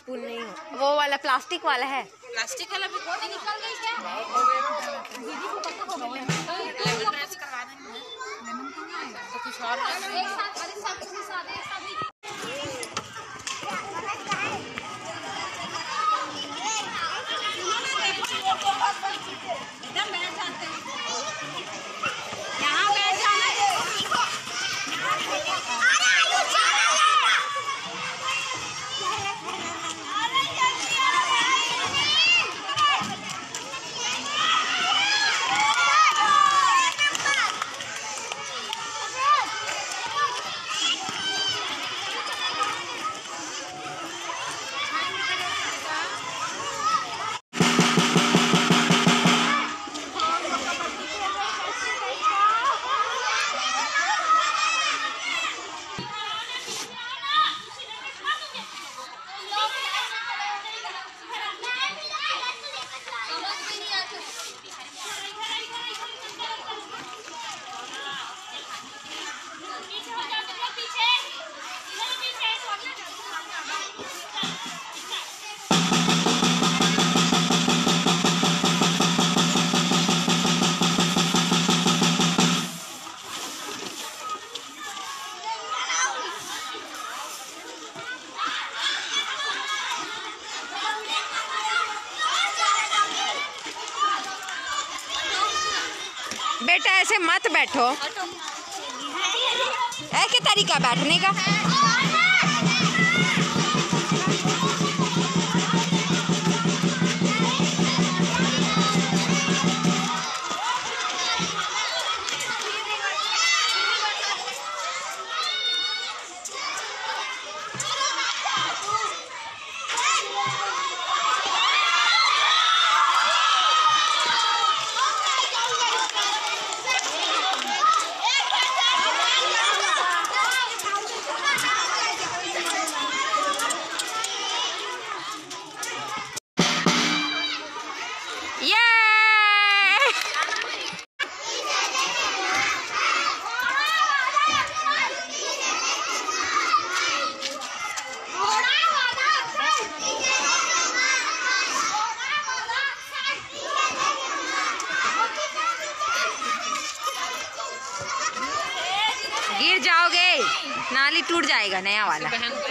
Spoon नहीं हो, वो वाला प्लास्टिक वाला है। प्लास्टिक वाला भी निकल गई क्या? दीदी को पता होगा लेमन राइस करवा देंगे। लेमन कहाँ है? तो कुछ और एक साथ अरे सब कुछ सादे सभी एकदम बैठ जाते हैं। यहाँ बैठ जाना है। बेटा ऐसे मत बैठो, ऐसे तरीका बैठने का। गिर जाओगे, नाली टूट जाएगा नया वाला।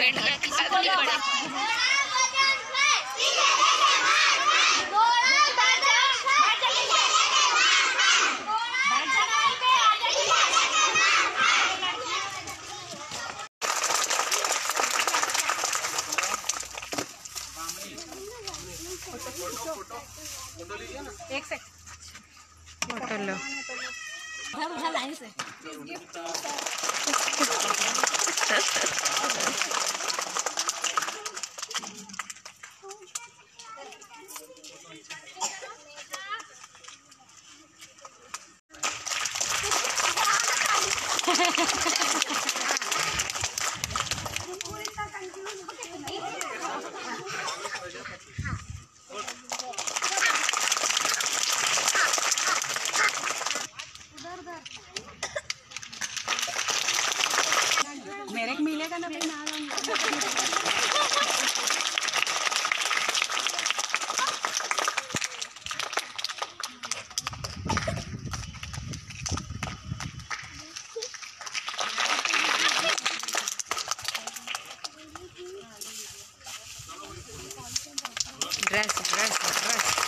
एक सेकंड फोटो लो। उधर लाइन से मेरे को मिलेगा ना फिर ड्रेस ड्रेस ड्रेस